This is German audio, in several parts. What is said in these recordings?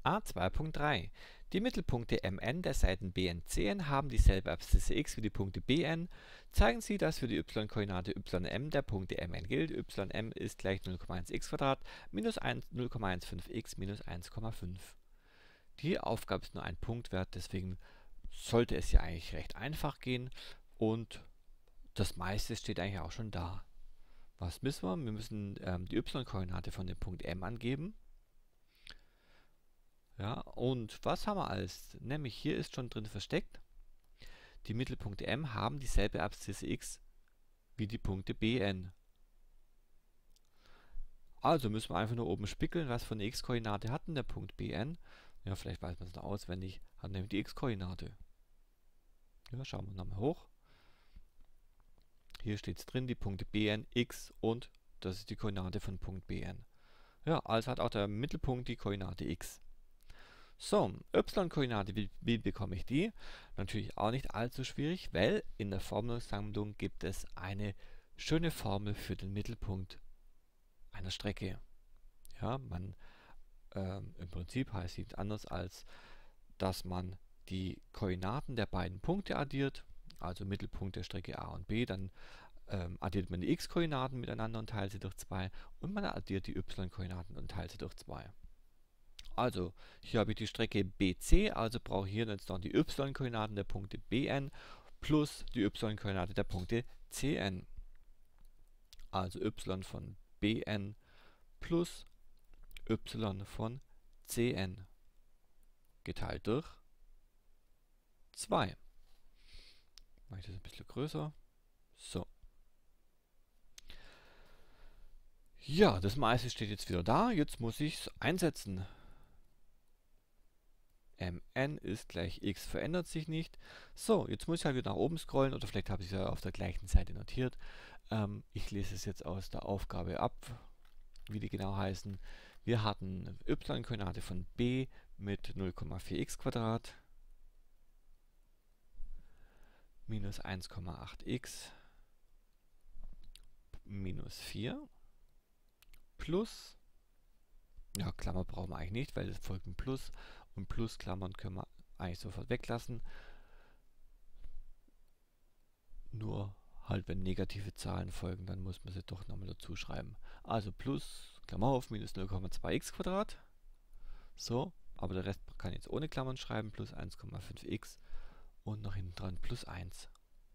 A2.3. Die Mittelpunkte MN der Seiten BN, CN haben dieselbe Abszisse x wie die Punkte BN. Zeigen Sie, dass für die y-Koordinate ym der Punkte MN gilt. Ym ist gleich 0,1x² minus 0,15x minus 1,5. Die Aufgabe ist nur ein Punktwert, deswegen sollte es ja eigentlich recht einfach gehen und das meiste steht eigentlich auch schon da. Was müssen wir? Wir müssen die y-Koordinate von dem Punkt M angeben. Ja, und was haben wir alles? Nämlich hier ist schon drin versteckt, die Mittelpunkte M haben dieselbe Abszisse x wie die Punkte BN. Also müssen wir einfach nur oben spickeln, was für eine x-Koordinate hat denn der Punkt BN. Ja, vielleicht weiß man es noch auswendig, hat nämlich die x-Koordinate. Ja, schauen wir nochmal hoch. Hier steht es drin, die Punkte BN, x und das ist die Koordinate von Punkt BN. Ja, also hat auch der Mittelpunkt die Koordinate x. So, y-Koordinate, wie bekomme ich die? Natürlich auch nicht allzu schwierig, weil in der Formelsammlung gibt es eine schöne Formel für den Mittelpunkt einer Strecke. Ja, im Prinzip heißt sie nichts anderes als, dass man die Koordinaten der beiden Punkte addiert, also Mittelpunkt der Strecke A und B, dann addiert man die x-Koordinaten miteinander und teilt sie durch 2 und man addiert die y-Koordinaten und teilt sie durch 2. Also, hier habe ich die Strecke BC, also brauche ich hier jetzt noch die y-Koordinaten der Punkte BN plus die y-Koordinate der Punkte CN. Also y von BN plus y von CN geteilt durch 2. Mache ich das ein bisschen größer. So. Ja, das meiste steht jetzt wieder da. Jetzt muss ich es einsetzen. Mn ist gleich x, verändert sich nicht. So, jetzt muss ich halt wieder nach oben scrollen oder vielleicht habe ich es ja auf der gleichen Seite notiert. Ich lese es jetzt aus der Aufgabe ab, wie die genau heißen. Wir hatten y-Koordinate von b mit 0,4x² minus 1,8x minus 4 plus, ja, Klammer brauchen wir eigentlich nicht, weil es folgt ein Plus und Plusklammern können wir eigentlich sofort weglassen. Nur halt, wenn negative Zahlen folgen, dann muss man sie doch nochmal dazu schreiben. Also plus, Klammer auf, minus 0,2x². So, aber der Rest kann ich jetzt ohne Klammern schreiben, plus 1,5x und noch hinten dran plus 1.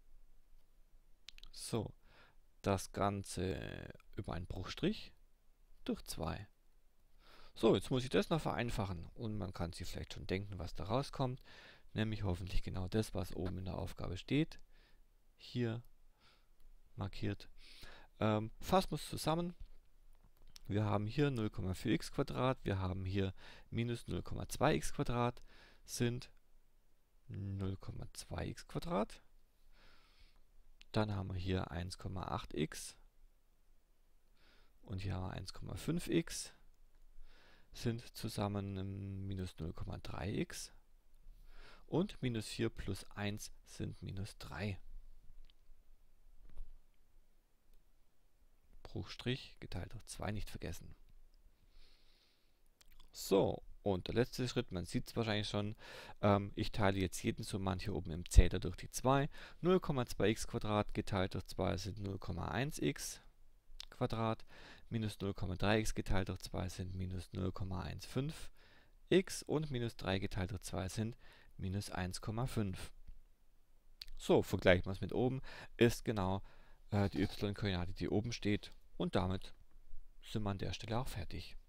So, das Ganze über einen Bruchstrich durch 2. So, jetzt muss ich das noch vereinfachen und man kann sich vielleicht schon denken, was da rauskommt. Nämlich hoffentlich genau das, was oben in der Aufgabe steht. Hier markiert. Fassen wir es zusammen. Wir haben hier 0,4x², wir haben hier minus 0,2x² sind 0,2x². Dann haben wir hier 1,8x und hier haben wir 1,5x sind zusammen minus 0,3x und minus 4 plus 1 sind minus 3. Bruchstrich geteilt durch 2 nicht vergessen. So, und der letzte Schritt, man sieht es wahrscheinlich schon, ich teile jetzt jeden Summand hier oben im Zähler durch die 2. 0,2x² geteilt durch 2 sind 0,1x², minus 0,3x geteilt durch 2 sind minus 0,15x und minus 3 geteilt durch 2 sind minus 1,5. So, vergleichen wir es mit oben, ist genau die y-Koordinate, die oben steht und damit sind wir an der Stelle auch fertig.